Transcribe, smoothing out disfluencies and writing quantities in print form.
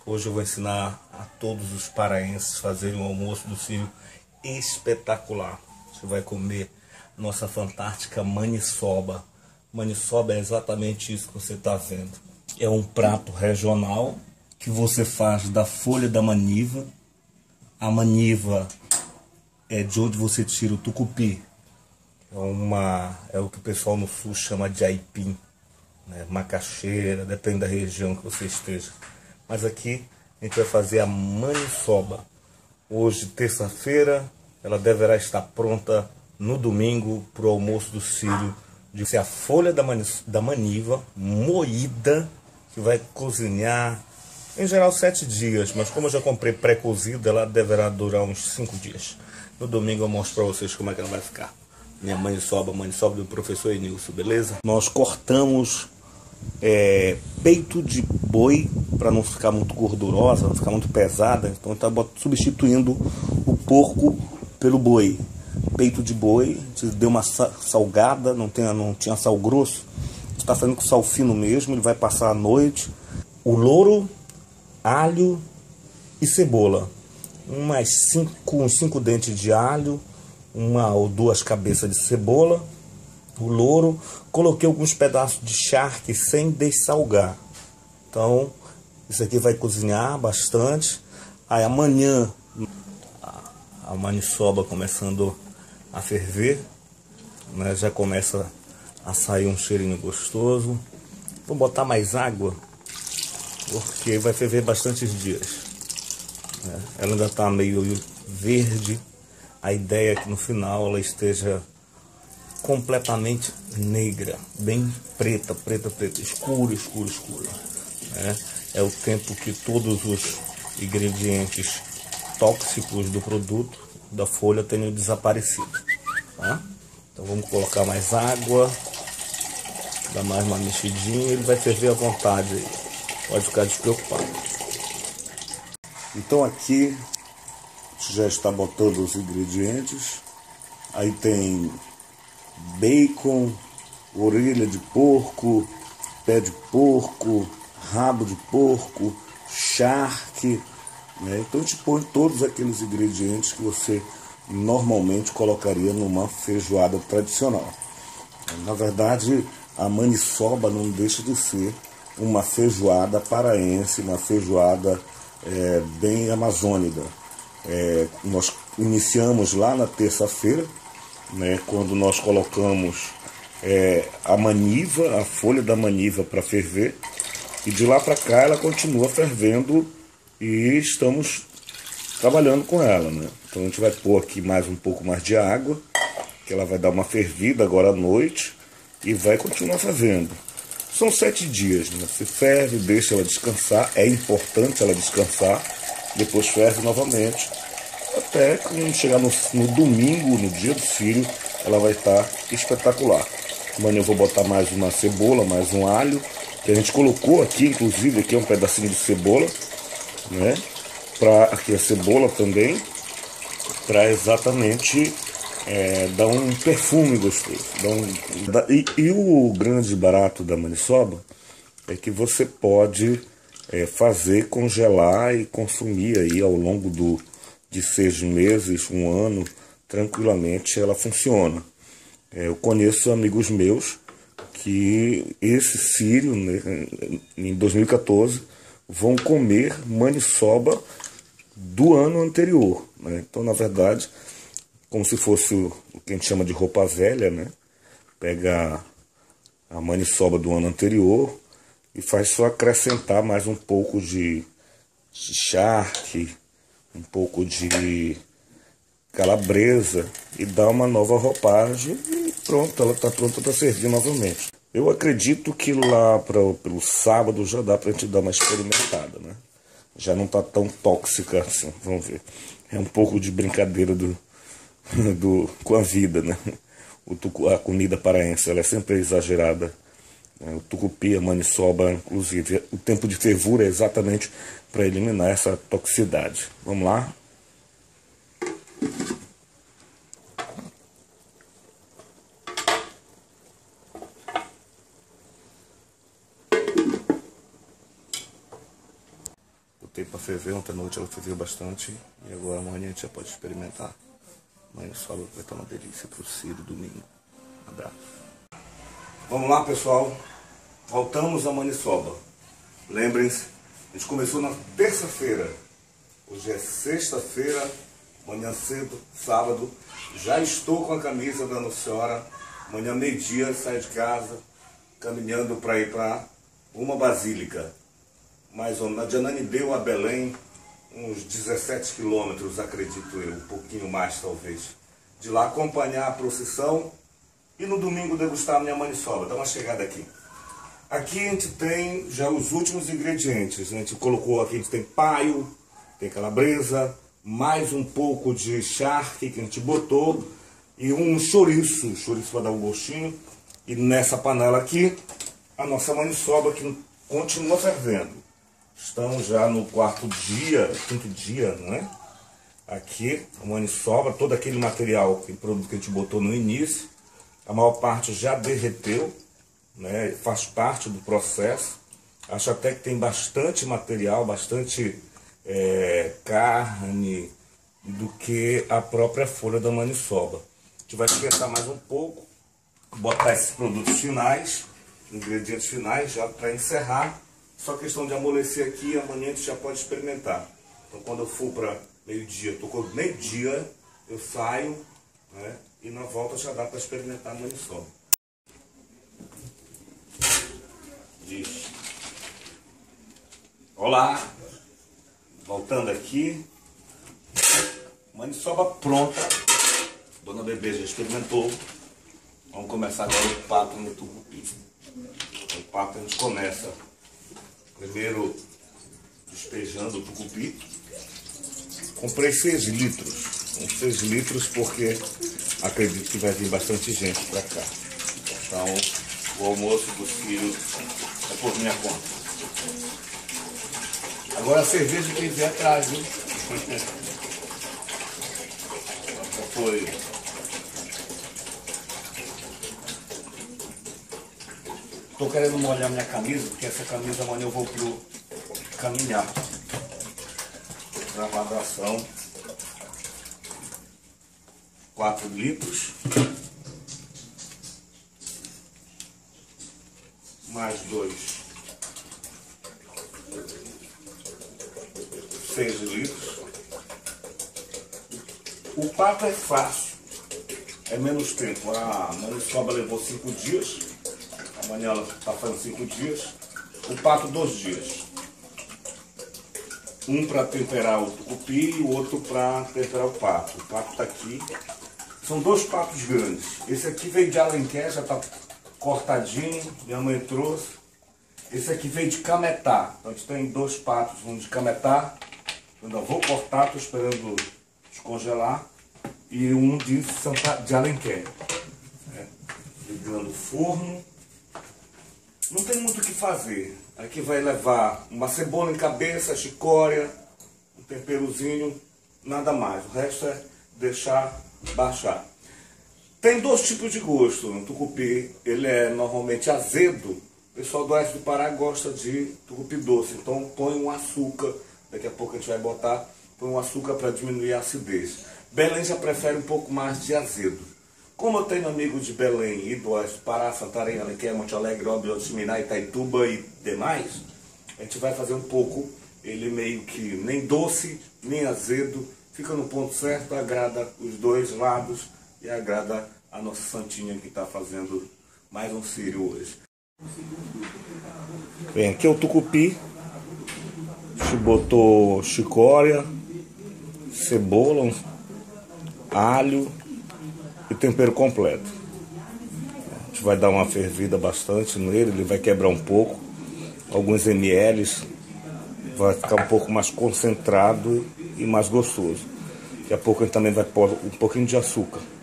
Hoje eu vou ensinar a todos os paraenses a fazerem um almoço do Sírio espetacular. Você vai comer nossa fantástica maniçoba. Maniçoba é exatamente isso que você está vendo. É um prato regional que você faz da folha da maniva. A maniva é de onde você tira o tucupi. É o que o pessoal no sul chama de aipim, né? Macaxeira, depende da região que você esteja. Mas aqui a gente vai fazer a maniçoba. Hoje, terça-feira, ela deverá estar pronta no domingo para o almoço do Sírio. De ser a folha da maniva moída, que vai cozinhar em geral 7 dias, mas como eu já comprei pré-cozida, ela deverá durar uns 5 dias. No domingo eu mostro para vocês como é que ela vai ficar. Minha maniçoba do professor Enilson, beleza? Nós cortamos peito de boi para não ficar muito gordurosa, não ficar muito pesada. Então está substituindo o porco pelo boi. Peito de boi, a gente deu uma salgada, não tinha sal grosso. A gente está fazendo com sal fino mesmo, ele vai passar a noite. O louro, alho e cebola. Uns 5 dentes de alho, 1 ou 2 cabeças de cebola. O louro, coloquei alguns pedaços de charque sem dessalgar. Então, isso aqui vai cozinhar bastante. Aí amanhã, a maniçoba começando a ferver, né? Já começa a sair um cheirinho gostoso. Vou botar mais água, porque vai ferver bastantes dias. Ela ainda está meio verde. A ideia é que no final ela esteja completamente negra, bem preta, escuro. É o tempo que todos os ingredientes tóxicos do produto, da folha, tenham desaparecido. Tá? Então vamos colocar mais água, dar mais uma mexidinha, ele vai ferver à vontade aí. Pode ficar despreocupado. Então aqui já está botando os ingredientes. Aí tem bacon, orelha de porco, pé de porco, rabo de porco, charque, né? Então a gente põe todos aqueles ingredientes que você normalmente colocaria numa feijoada tradicional. Na verdade, a maniçoba não deixa de ser uma feijoada paraense, uma feijoada bem amazônica. Nós iniciamos lá na terça-feira, né, quando nós colocamos a maniva, a folha da maniva para ferver, e de lá para cá ela continua fervendo e estamos trabalhando com ela, né? Então a gente vai pôr aqui mais um pouco mais de água, que ela vai dar uma fervida agora à noite e vai continuar fervendo. São 7 dias, né? Você ferve, deixa ela descansar, é importante ela descansar, depois ferve novamente, até quando chegar no domingo, no dia do Sírio, ela vai estar espetacular. Amanhã eu vou botar mais uma cebola, mais um alho, que a gente colocou aqui, inclusive aqui é um pedacinho de cebola, né? Aqui a cebola também, para exatamente dar um perfume gostoso. E o grande barato da maniçoba é que você pode fazer, congelar e consumir aí ao longo de 6 meses, 1 ano, tranquilamente ela funciona. Eu conheço amigos meus que esse Sírio, né, em 2014, vão comer maniçoba do ano anterior, né? Então, na verdade, como se fosse o que a gente chama de roupa velha, né? Pega a maniçoba do ano anterior e faz só acrescentar mais um pouco de charque, um pouco de calabresa e dá uma nova roupagem e pronto, ela está pronta para servir novamente. Eu acredito que lá pelo sábado já dá para a gente dar uma experimentada, né? Já não está tão tóxica assim, vamos ver. É um pouco de brincadeira com a vida, né? A comida paraense, ela é sempre exagerada. O tucupi, a maniçoba, inclusive, o tempo de fervura é exatamente para eliminar essa toxicidade. Vamos lá? botei para ferver, ontem à noite ela ferveu bastante. E agora amanhã a gente já pode experimentar. Amanhã só vai estar uma delícia para o Ciro domingo. Um abraço. Vamos lá, pessoal. Voltamos a maniçoba. Lembrem-se, a gente começou na terça-feira. Hoje é sexta-feira, manhã cedo, sábado. Já estou com a camisa da Nossa Senhora. Amanhã, meio-dia, saio de casa, caminhando para ir para uma basílica. Mais ou menos, de Ananindeua a Belém, uns 17 quilômetros, acredito eu, um pouquinho mais talvez. De lá acompanhar a procissão e no domingo degustar a minha maniçoba. Dá uma chegada aqui. Aqui a gente tem já os últimos ingredientes. A gente colocou aqui, a gente tem paio, tem calabresa, mais um pouco de charque que a gente botou e um chouriço. O chouriço vai dar um gostinho. E nessa panela aqui, a nossa maniçoba que continua fervendo. Estamos já no quinto dia, não é? Aqui, a maniçoba, todo aquele material, aquele produto que a gente botou no início, a maior parte já derreteu, né? Faz parte do processo. Acho até que tem bastante material, bastante carne do que a própria folha da maniçoba. A gente vai esquentar mais um pouco, botar esses produtos finais, ingredientes finais, já para encerrar. Só questão de amolecer aqui, amanhã a gente já pode experimentar. Então quando eu for para meio-dia, tocou meio-dia, eu saio, né, e na volta já dá para experimentar a maniçoba. Olá! Voltando aqui, maniçoba pronta. Dona Bebê já experimentou. Vamos começar agora o pato no tucupi. O pato a gente começa primeiro despejando o tucupi. Comprei 6 litros. Uns 6 litros porque acredito que vai vir bastante gente para cá. Então o almoço do filho é por minha conta. Agora a cerveja que vier atrás, viu? Já foi. Tô querendo molhar minha camisa, porque essa camisa amanhã eu vou pro caminhar. Gravação. 4 litros. Mais 2. 6 litros. O pato é fácil. É menos tempo. A maniçoba levou 5 dias. Amanhã ela está fazendo 5 dias. O pato 2 dias. Um para temperar o tucupi e o outro para temperar o pato. O pato está aqui. São 2 patos grandes. Esse aqui veio de Alenquer, já está cortadinho. Minha mãe trouxe. Esse aqui veio de Cametá. Então a gente tem 2 patos, um de Cametá. Eu ainda vou cortar, estou esperando descongelar. E um de Alenquer. Ligando o forno. Não tem muito o que fazer. Aqui vai levar uma cebola em cabeça, chicória, um temperozinho, nada mais. O resto é deixar baixar. Tem 2 tipos de gosto no tucupi. Ele é normalmente azedo. O pessoal do oeste do Pará gosta de tucupi doce. Então põe um açúcar. Daqui a pouco a gente vai botar. Põe um açúcar para diminuir a acidez. Belém já prefere um pouco mais de azedo. Como eu tenho amigos de Belém e do oeste do Pará, Santarém, Alenquer, Monte Alegre, Óbidos, Minas, Itaituba e demais, a gente vai fazer um pouco, ele meio que nem doce, nem azedo, fica no ponto certo, agrada os 2 lados e agrada a nossa santinha que está fazendo mais um círio hoje. Bem, aqui é o tucupi, a gente botou chicória, cebola, alho e tempero completo. A gente vai dar uma fervida bastante nele, ele vai quebrar um pouco, alguns ml, vai ficar um pouco mais concentrado e mais gostoso. Daqui a pouco a gente também vai pôr um pouquinho de açúcar.